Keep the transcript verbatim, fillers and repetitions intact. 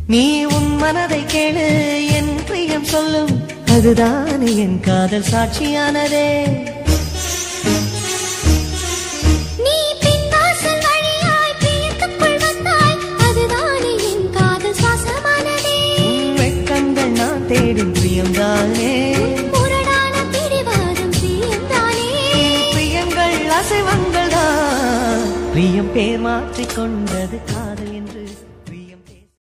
நீ உன் மனதை கேளு என் பிரியம் சொல்லும் அதுதானே என் காதல் சாட்சியானதே நீ பின் வாசல் வழியாய் பிரியத்துக்குள் வந்தாய் அதுதானே என் காதல் சுவாசமானதே வெட்கங்கள் நான் தேடும் பிரியம்தானே முரடான பிடிவாதம் பிரியம்தானே பிரியங்கள் அசைவங்கள் தான் பிரியம் பேர் மாற்றிக் கொண்டது காதல்